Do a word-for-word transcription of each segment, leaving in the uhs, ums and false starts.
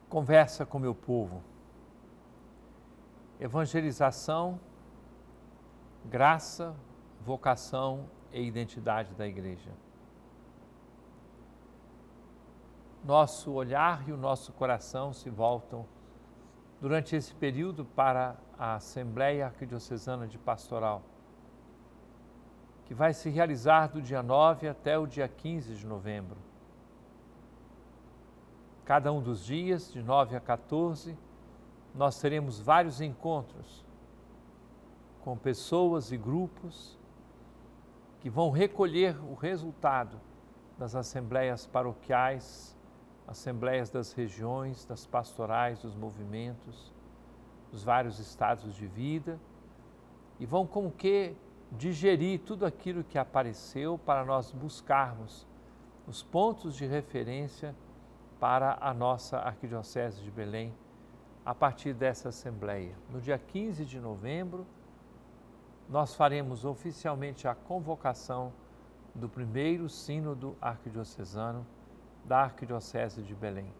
Conversa com meu povo. Evangelização, graça, vocação e identidade da igreja. Nosso olhar e o nosso coração se voltam durante esse período para a Assembleia Arquidiocesana de Pastoral, que vai se realizar do dia nove até o dia quinze de novembro. Cada um dos dias, de nove a quatorze, nós teremos vários encontros com pessoas e grupos que vão recolher o resultado das assembleias paroquiais, assembleias das regiões, das pastorais, dos movimentos, dos vários estados de vida, e vão como que digerir tudo aquilo que apareceu para nós buscarmos os pontos de referência para a nossa Arquidiocese de Belém, a partir dessa assembleia. No dia quinze de novembro, nós faremos oficialmente a convocação do primeiro Sínodo Arquidiocesano da Arquidiocese de Belém.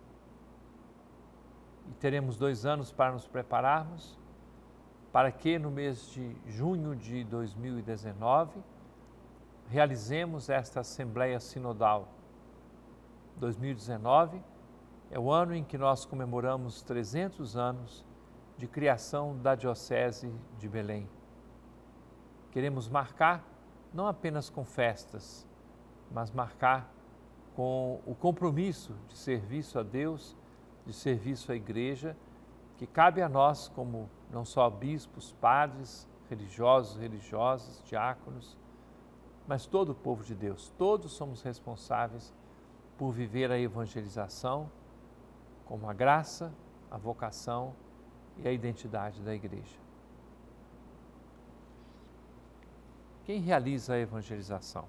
E teremos dois anos para nos prepararmos, para que no mês de junho de dois mil e dezenove, realizemos esta Assembleia Sinodal. dois mil e dezenove é o ano em que nós comemoramos trezentos anos de criação da Diocese de Belém. Queremos marcar não apenas com festas, mas marcar com o compromisso de serviço a Deus, de serviço à Igreja, que cabe a nós como não só bispos, padres, religiosos, religiosas, diáconos, mas todo o povo de Deus. Todos somos responsáveis por viver a evangelização como a graça, a vocação e a identidade da Igreja. Quem realiza a evangelização?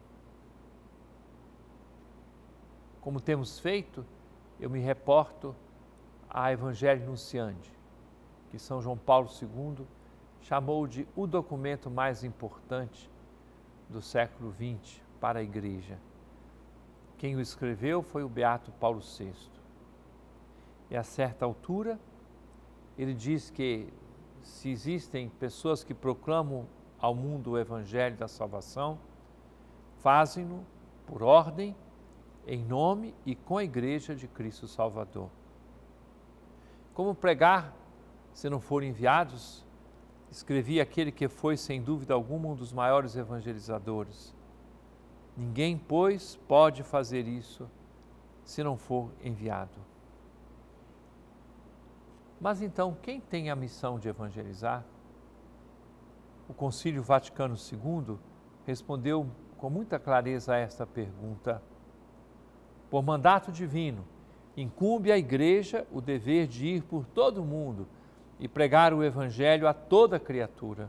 Como temos feito, eu me reporto a Evangelho Nunciandi, que São João Paulo segundo chamou de o documento mais importante do século vinte para a Igreja. Quem o escreveu foi o beato Paulo sexto. E a certa altura, ele diz que se existem pessoas que proclamam ao mundo o Evangelho da salvação, fazem-no por ordem, em nome e com a Igreja de Cristo Salvador. Como pregar se não forem enviados? Escrevia aquele que foi, sem dúvida alguma, um dos maiores evangelizadores. Ninguém, pois, pode fazer isso se não for enviado. Mas então, quem tem a missão de evangelizar? O Concílio Vaticano segundo respondeu com muita clareza a esta pergunta. Por mandato divino, incumbe à Igreja o dever de ir por todo o mundo e pregar o Evangelho a toda criatura.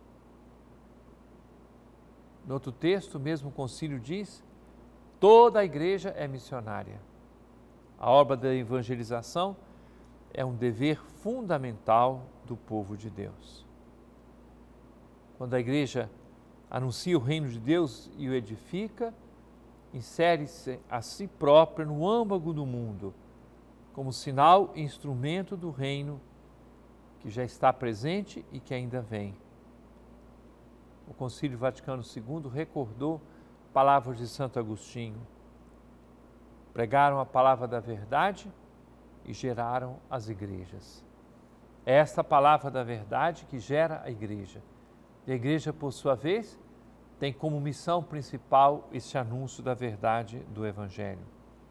No outro texto, o mesmo concílio diz: toda a Igreja é missionária. A obra da evangelização é um dever fundamental do povo de Deus. Quando a Igreja anuncia o reino de Deus e o edifica, insere-se a si própria no âmago do mundo, como sinal e instrumento do reino que já está presente e que ainda vem. O Concílio Vaticano segundo recordou palavras de Santo Agostinho. Pregaram a palavra da verdade e geraram as igrejas. É esta palavra da verdade que gera a igreja. E a igreja, por sua vez, tem como missão principal este anúncio da verdade do Evangelho.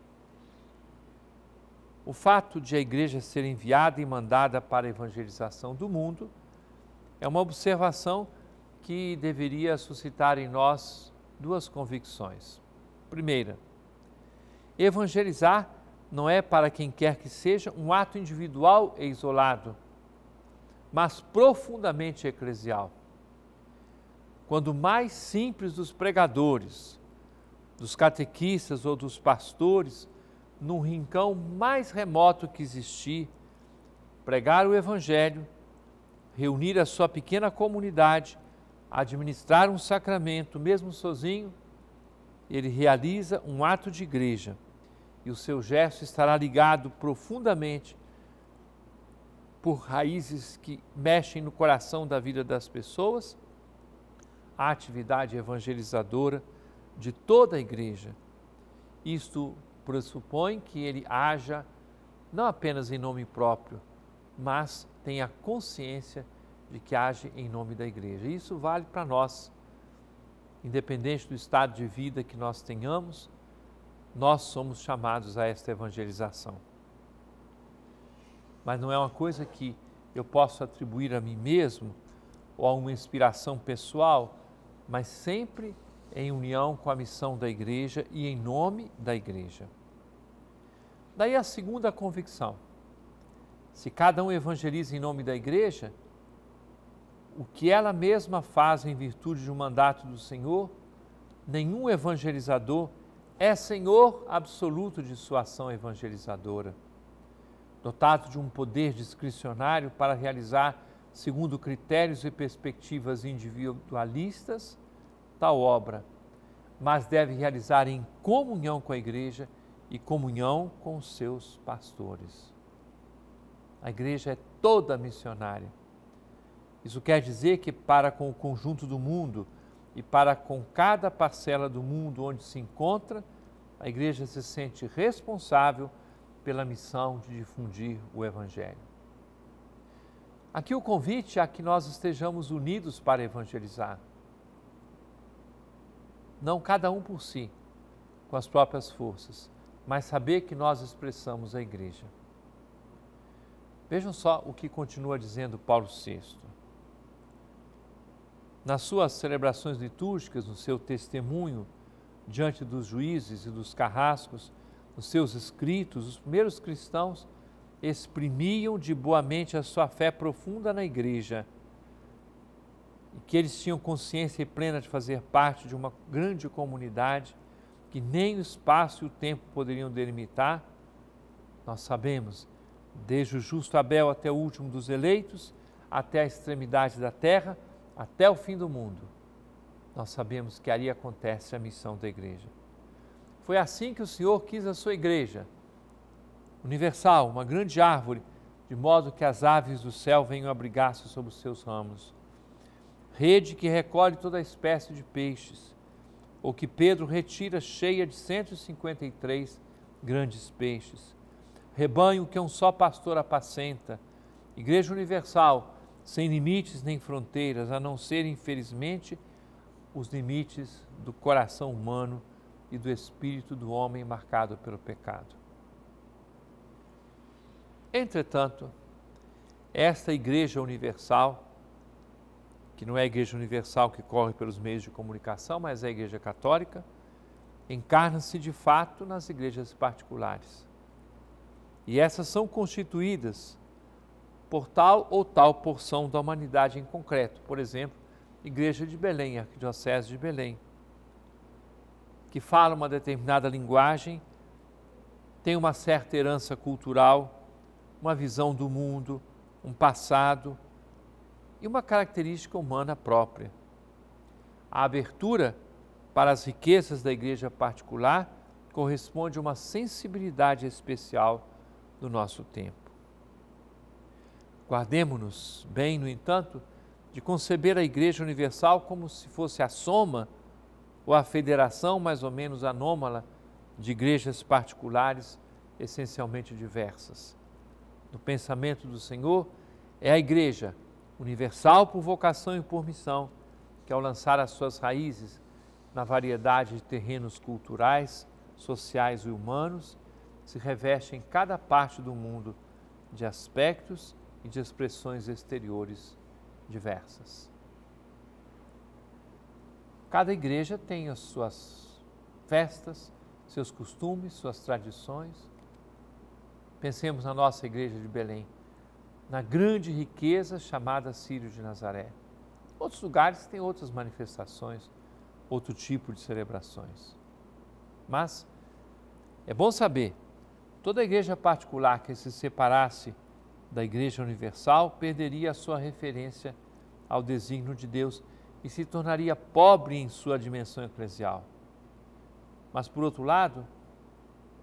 O fato de a igreja ser enviada e mandada para a evangelização do mundo é uma observação que deveria suscitar em nós duas convicções. Primeira, evangelizar não é para quem quer que seja um ato individual e isolado, mas profundamente eclesial. Quando o mais simples dos pregadores, dos catequistas ou dos pastores, num rincão mais remoto que existir, pregar o Evangelho, reunir a sua pequena comunidade, administrar um sacramento, mesmo sozinho, ele realiza um ato de igreja e o seu gesto estará ligado profundamente por raízes que mexem no coração da vida das pessoas, a atividade evangelizadora de toda a igreja. Isto pressupõe que ele haja não apenas em nome próprio, mas tenha consciência de que age em nome da igreja. Isso vale para nós, independente do estado de vida que nós tenhamos, nós somos chamados a esta evangelização. Mas não é uma coisa que eu posso atribuir a mim mesmo ou a uma inspiração pessoal, mas sempre em união com a missão da igreja e em nome da igreja. Daí a segunda convicção: se cada um evangeliza em nome da igreja, o que ela mesma faz em virtude de um mandato do Senhor, nenhum evangelizador é senhor absoluto de sua ação evangelizadora. Dotado de um poder discricionário para realizar, segundo critérios e perspectivas individualistas, tal obra, mas deve realizar em comunhão com a igreja e comunhão com os seus pastores. A igreja é toda missionária. Isso quer dizer que para com o conjunto do mundo e para com cada parcela do mundo onde se encontra, a igreja se sente responsável pela missão de difundir o Evangelho. Aqui o convite é a que nós estejamos unidos para evangelizar. Não cada um por si, com as próprias forças, mas saber que nós expressamos a igreja. Vejam só o que continua dizendo Paulo sexto. Nas suas celebrações litúrgicas, no seu testemunho diante dos juízes e dos carrascos, nos seus escritos, os primeiros cristãos exprimiam de boa mente a sua fé profunda na igreja e que eles tinham consciência plena de fazer parte de uma grande comunidade que nem o espaço e o tempo poderiam delimitar. Nós sabemos, desde o justo Abel até o último dos eleitos, até a extremidade da terra, até o fim do mundo, nós sabemos que ali acontece a missão da igreja. Foi assim que o Senhor quis a sua igreja, universal, uma grande árvore, de modo que as aves do céu venham abrigar-se sob os seus ramos. Rede que recolhe toda espécie de peixes, ou que Pedro retira cheia de cento e cinquenta e três grandes peixes. Rebanho que um só pastor apacenta, igreja universal, sem limites nem fronteiras, a não ser, infelizmente, os limites do coração humano e do espírito do homem marcado pelo pecado. Entretanto, esta igreja universal, que não é a igreja universal que corre pelos meios de comunicação, mas é a igreja católica, encarna-se de fato nas igrejas particulares. E essas são constituídas por tal ou tal porção da humanidade em concreto. Por exemplo, Igreja de Belém, Arquidiocese de Belém, que fala uma determinada linguagem, tem uma certa herança cultural, uma visão do mundo, um passado e uma característica humana própria. A abertura para as riquezas da igreja particular corresponde a uma sensibilidade especial do nosso tempo. Guardemo-nos bem, no entanto, de conceber a Igreja Universal como se fosse a soma ou a federação mais ou menos anômala de igrejas particulares essencialmente diversas. No pensamento do Senhor, é a Igreja universal por vocação e por missão, que ao lançar as suas raízes na variedade de terrenos culturais, sociais e humanos, se reveste em cada parte do mundo de aspectos e de expressões exteriores diversas. Cada igreja tem as suas festas, seus costumes, suas tradições. Pensemos na nossa igreja de Belém, na grande riqueza chamada Círio de Nazaré. Outros lugares têm outras manifestações, outro tipo de celebrações. Mas é bom saber, toda igreja particular que se separasse da Igreja Universal perderia a sua referência ao desígnio de Deus e se tornaria pobre em sua dimensão eclesial. Mas, por outro lado,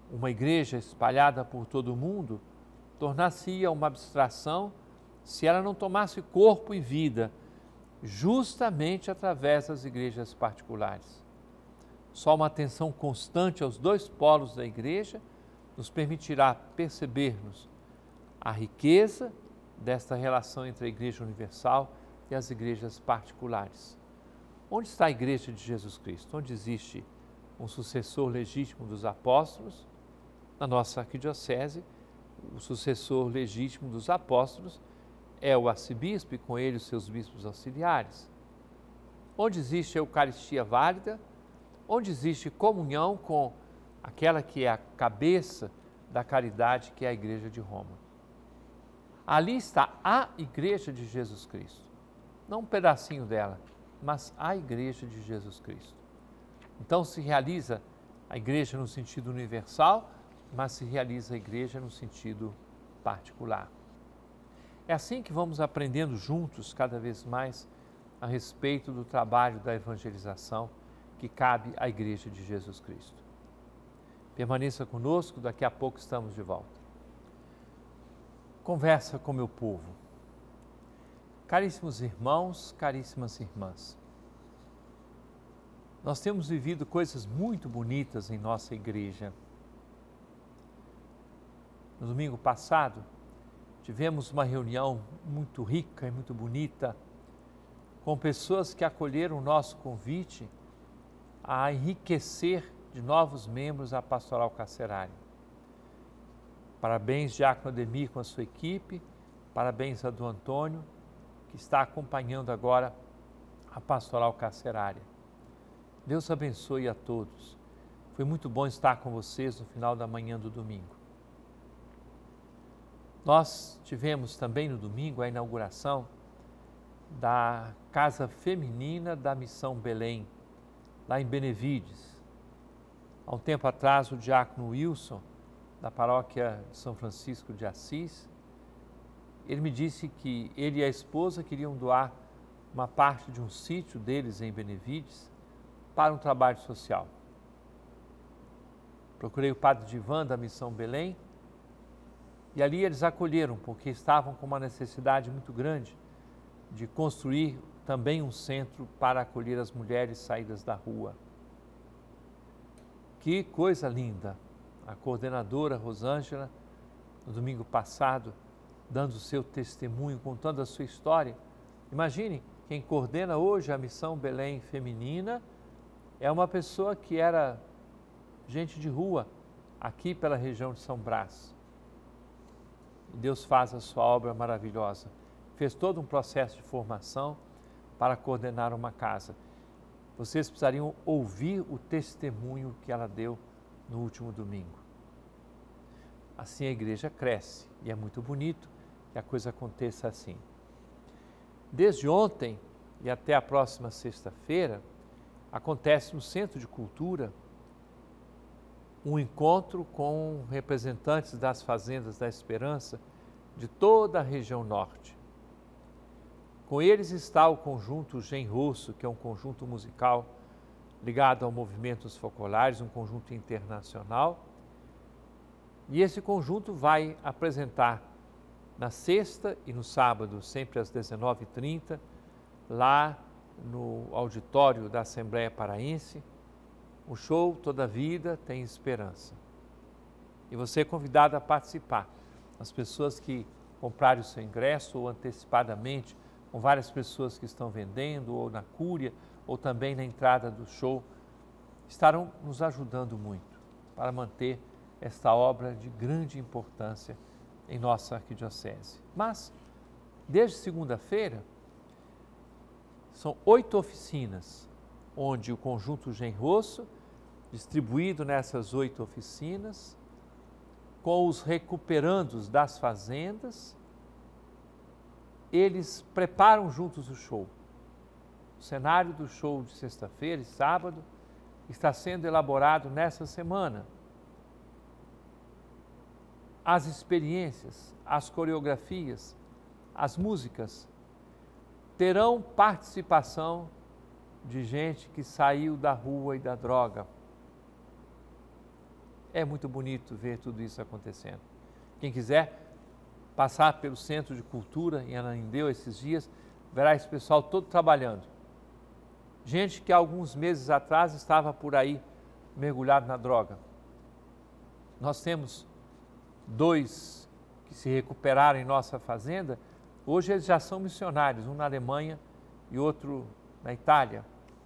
uma igreja espalhada por todo o mundo tornar-se-ia uma abstração se ela não tomasse corpo e vida justamente através das igrejas particulares. Só uma atenção constante aos dois polos da igreja nos permitirá percebermos a riqueza desta relação entre a Igreja Universal e as igrejas particulares. Onde está a Igreja de Jesus Cristo? Onde existe um sucessor legítimo dos apóstolos? Na nossa arquidiocese, o sucessor legítimo dos apóstolos é o arcebispo e com ele os seus bispos auxiliares. Onde existe a Eucaristia válida? Onde existe comunhão com aquela que é a cabeça da caridade, que é a Igreja de Roma. Ali está a Igreja de Jesus Cristo. Não um pedacinho dela, mas a Igreja de Jesus Cristo. Então se realiza a Igreja no sentido universal, mas se realiza a Igreja no sentido particular. É assim que vamos aprendendo juntos cada vez mais a respeito do trabalho da evangelização que cabe à Igreja de Jesus Cristo. Permaneça conosco, daqui a pouco estamos de volta. Conversa com meu povo. Caríssimos irmãos, caríssimas irmãs, nós temos vivido coisas muito bonitas em nossa igreja. No domingo passado, tivemos uma reunião muito rica e muito bonita, com pessoas que acolheram o nosso convite a enriquecer de novos membros a Pastoral Carcerária. Parabéns, Diácono Ademir, com a sua equipe, parabéns a Dom Antônio, que está acompanhando agora a Pastoral Carcerária. Deus abençoe a todos. Foi muito bom estar com vocês no final da manhã do domingo. Nós tivemos também no domingo a inauguração da Casa Feminina da Missão Belém, lá em Benevides. Há um tempo atrás, o diácono Wilson, da paróquia de São Francisco de Assis, ele me disse que ele e a esposa queriam doar uma parte de um sítio deles em Benevides para um trabalho social. Procurei o padre Divan da Missão Belém e ali eles acolheram, porque estavam com uma necessidade muito grande de construir também um centro para acolher as mulheres saídas da rua. Que coisa linda! A coordenadora Rosângela, no domingo passado, dando o seu testemunho, contando a sua história. Imagine, quem coordena hoje a Missão Belém Feminina é uma pessoa que era gente de rua, aqui pela região de São Brás. E Deus faz a sua obra maravilhosa. Fez todo um processo de formação para coordenar uma casa. Vocês precisariam ouvir o testemunho que ela deu no último domingo. Assim a igreja cresce e é muito bonito que a coisa aconteça assim. Desde ontem e até a próxima sexta-feira, acontece no Centro de Cultura um encontro com representantes das Fazendas da Esperança de toda a região norte. Com eles está o conjunto Genrosso, que é um conjunto musical ligado ao Movimentos Focolares, um conjunto internacional. E esse conjunto vai apresentar na sexta e no sábado, sempre às dezenove e trinta, lá no auditório da Assembleia Paraense, o show Toda Vida Tem Esperança. E você é convidado a participar. As pessoas que comprarem o seu ingresso ou antecipadamente, com várias pessoas que estão vendendo, ou na cúria, ou também na entrada do show, estarão nos ajudando muito para manter esta obra de grande importância em nossa arquidiocese. Mas, desde segunda-feira, são oito oficinas, onde o conjunto Genrosso, distribuído nessas oito oficinas, com os recuperandos das fazendas, eles preparam juntos o show. O cenário do show de sexta-feira e sábado está sendo elaborado nessa semana. As experiências, as coreografias, as músicas terão participação de gente que saiu da rua e da droga. É muito bonito ver tudo isso acontecendo. Quem quiser passar pelo Centro de Cultura em Ananindeua esses dias, verá esse pessoal todo trabalhando. Gente que há alguns meses atrás estava por aí mergulhado na droga. Nós temos dois que se recuperaram em nossa fazenda, hoje eles já são missionários, um na Alemanha e outro na Itália.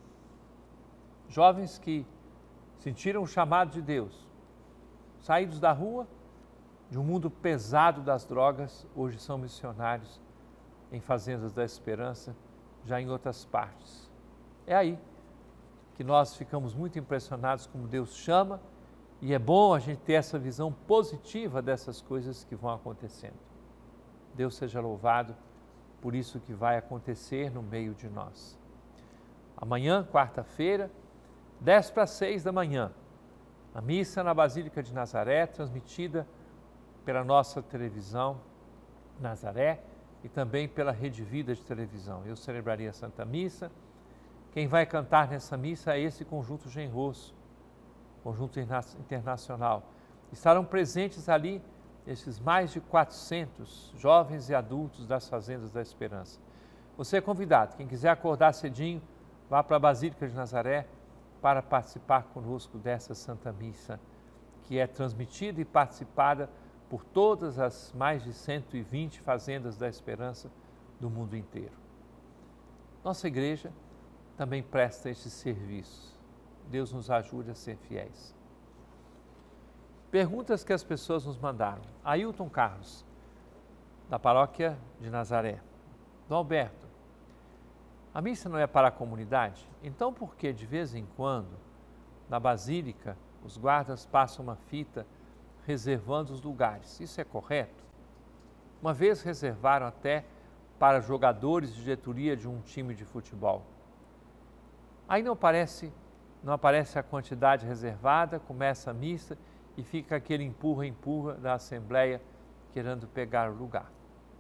Jovens que sentiram o chamado de Deus, saídos da rua, de um mundo pesado das drogas, hoje são missionários em fazendas da esperança, já em outras partes. É aí que nós ficamos muito impressionados como Deus chama, e é bom a gente ter essa visão positiva dessas coisas que vão acontecendo. Deus seja louvado por isso que vai acontecer no meio de nós. Amanhã, quarta-feira, dez para seis da manhã, a missa na Basílica de Nazaré, transmitida pela nossa televisão Nazaré e também pela Rede Vida de televisão. Eu celebraria a Santa Missa. Quem vai cantar nessa missa é esse conjunto Genrosso, conjunto internacional. Estarão presentes ali esses mais de quatrocentos jovens e adultos das Fazendas da Esperança. Você é convidado, quem quiser acordar cedinho, vá para a Basílica de Nazaré para participar conosco dessa Santa Missa, que é transmitida e participada por todas as mais de cento e vinte Fazendas da Esperança do mundo inteiro. Nossa igreja também presta esses serviços. Deus nos ajude a ser fiéis. Perguntas que as pessoas nos mandaram. Ailton Carlos, da paróquia de Nazaré. Dom Alberto, a missa não é para a comunidade? Então por que de vez em quando, na Basílica, os guardas passam uma fita reservando os lugares? Isso é correto? Uma vez reservaram até para jogadores de diretoria de um time de futebol. Aí não aparece, não aparece a quantidade reservada, começa a missa e fica aquele empurra-empurra da Assembleia querendo pegar o lugar.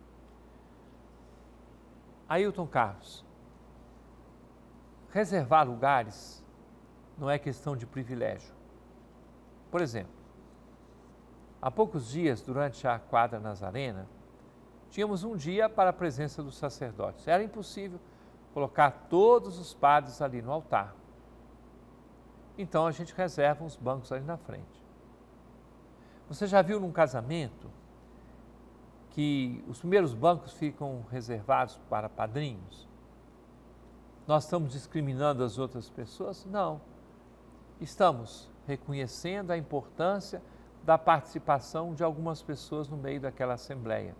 Ailton Carlos, reservar lugares não é questão de privilégio. Por exemplo, há poucos dias, durante a quadra nazarena, tínhamos um dia para a presença dos sacerdotes. Era impossível colocar todos os padres ali no altar. Então a gente reserva uns bancos ali na frente. Você já viu num casamento que os primeiros bancos ficam reservados para padrinhos? Nós estamos discriminando as outras pessoas? Não. Estamos reconhecendo a importância da participação de algumas pessoas no meio daquela assembleia.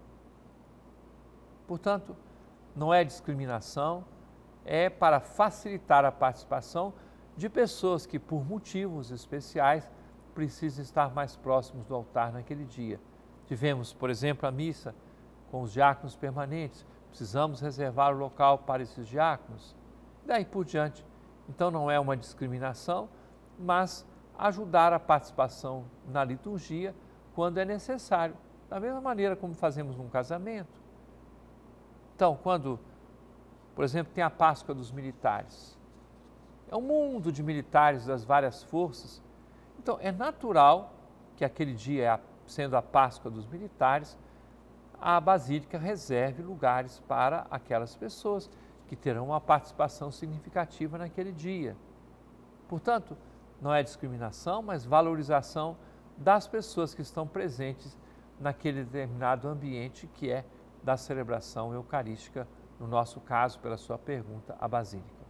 Portanto, não é discriminação, é para facilitar a participação de pessoas que, por motivos especiais, precisam estar mais próximos do altar naquele dia. Tivemos, por exemplo, a missa com os diáconos permanentes, precisamos reservar o local para esses diáconos, daí por diante. Então não é uma discriminação, mas ajudar a participação na liturgia quando é necessário, da mesma maneira como fazemos num casamento. Então, quando, por exemplo, tem a Páscoa dos militares, é um mundo de militares das várias forças, então é natural que aquele dia, sendo a Páscoa dos militares, a Basílica reserve lugares para aquelas pessoas que terão uma participação significativa naquele dia. Portanto, não é discriminação, mas valorização das pessoas que estão presentes naquele determinado ambiente que é da celebração eucarística, no nosso caso, pela sua pergunta, a Basílica.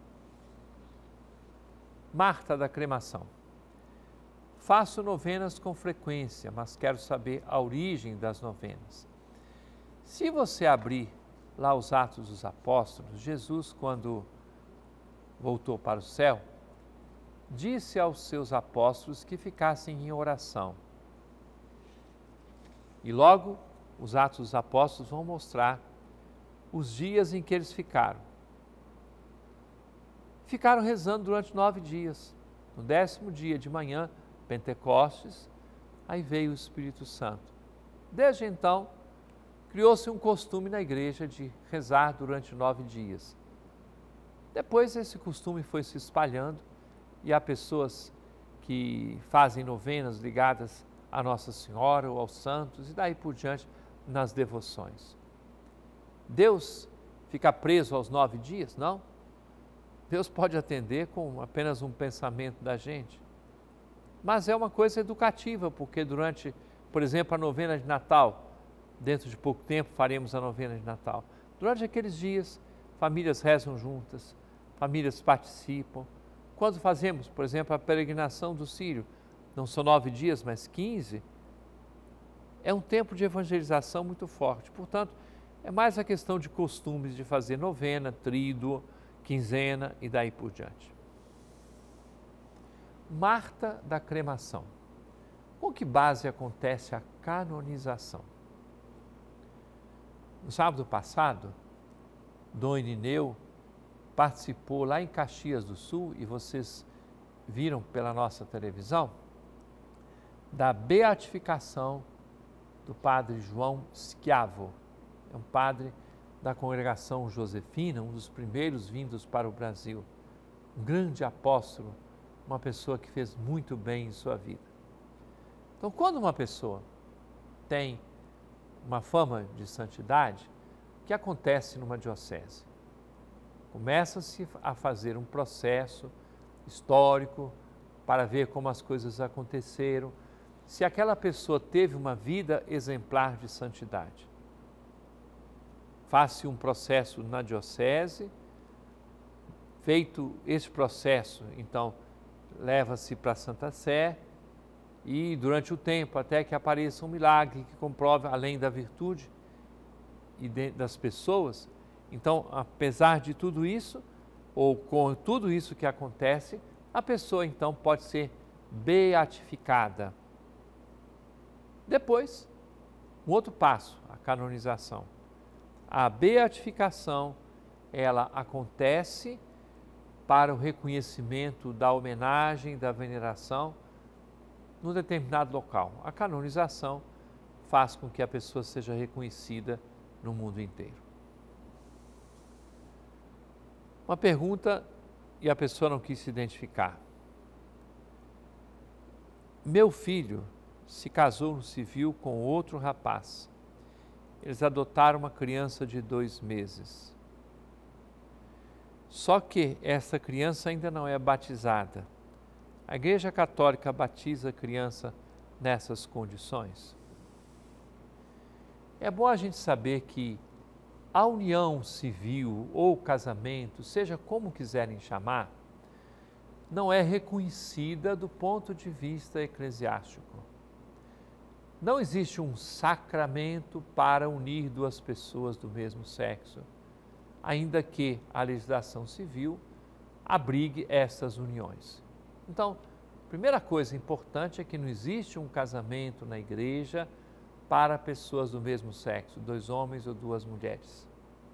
Marta da Cremação. Faço novenas com frequência, mas quero saber a origem das novenas. Se você abrir lá os Atos dos Apóstolos, Jesus, quando voltou para o céu, disse aos seus apóstolos que ficassem em oração. E logo os Atos dos Apóstolos vão mostrar os dias em que eles ficaram. Ficaram rezando durante nove dias. No décimo dia de manhã, Pentecostes, aí veio o Espírito Santo. Desde então, criou-se um costume na igreja de rezar durante nove dias. Depois esse costume foi se espalhando e há pessoas que fazem novenas ligadas a Nossa Senhora ou aos santos e daí por diante nas devoções. Deus fica preso aos nove dias? Não. Deus pode atender com apenas um pensamento da gente. Mas é uma coisa educativa, porque durante, por exemplo, a novena de Natal, dentro de pouco tempo faremos a novena de Natal. Durante aqueles dias, famílias rezam juntas, famílias participam. Quando fazemos, por exemplo, a peregrinação do Círio, não são nove dias, mas quinze, é um tempo de evangelização muito forte. Portanto, é mais a questão de costumes de fazer novena, tríduo, quinzena e daí por diante. Marta da cremação. Com que base acontece a canonização? No sábado passado, Dom Irineu participou lá em Caxias do Sul, e vocês viram pela nossa televisão, da beatificação do padre João Schiavo. É um padre da congregação Josefina, um dos primeiros vindos para o Brasil. Um grande apóstolo, uma pessoa que fez muito bem em sua vida. Então, quando uma pessoa tem uma fama de santidade, o que acontece numa diocese? Começa-se a fazer um processo histórico para ver como as coisas aconteceram, se aquela pessoa teve uma vida exemplar de santidade. Faz-se um processo na diocese, feito esse processo, então, leva-se para a Santa Sé e durante o tempo, até que apareça um milagre que comprove, além da virtude e de, das pessoas, então, apesar de tudo isso, ou com tudo isso que acontece, a pessoa então pode ser beatificada. Depois, um outro passo, a canonização. A beatificação, ela acontece para o reconhecimento da homenagem, da veneração num determinado local. A canonização faz com que a pessoa seja reconhecida no mundo inteiro. Uma pergunta e a pessoa não quis se identificar. Meu filho se casou no civil com outro rapaz. Eles adotaram uma criança de dois meses. Só que essa criança ainda não é batizada. A Igreja Católica batiza a criança nessas condições? É bom a gente saber que a união civil ou casamento, seja como quiserem chamar, não é reconhecida do ponto de vista eclesiástico. Não existe um sacramento para unir duas pessoas do mesmo sexo, ainda que a legislação civil abrigue essas uniões. Então, a primeira coisa importante é que não existe um casamento na igreja para pessoas do mesmo sexo, dois homens ou duas mulheres.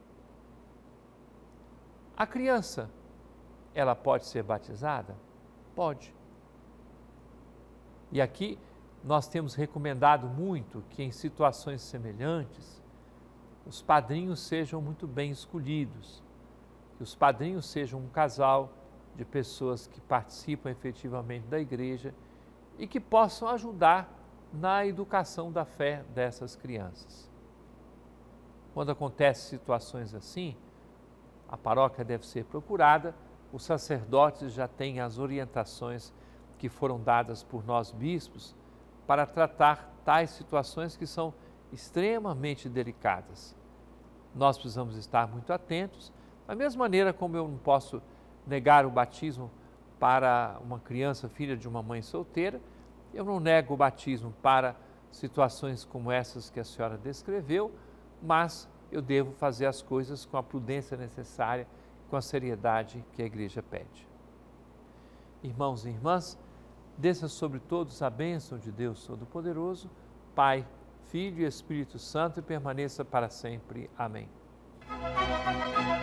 A criança, ela pode ser batizada? Pode. E aqui nós temos recomendado muito que em situações semelhantes, os padrinhos sejam muito bem escolhidos, que os padrinhos sejam um casal de pessoas que participam efetivamente da igreja e que possam ajudar na educação da fé dessas crianças. Quando acontecem situações assim, a paróquia deve ser procurada, os sacerdotes já têm as orientações que foram dadas por nós bispos para tratar tais situações que são extremamente delicadas. Nós precisamos estar muito atentos, da mesma maneira como eu não posso negar o batismo para uma criança filha de uma mãe solteira, eu não nego o batismo para situações como essas que a senhora descreveu, mas eu devo fazer as coisas com a prudência necessária, com a seriedade que a igreja pede. Irmãos e irmãs, desça sobre todos a bênção de Deus Todo-Poderoso, Pai, Filho e Espírito Santo, e permaneça para sempre. Amém.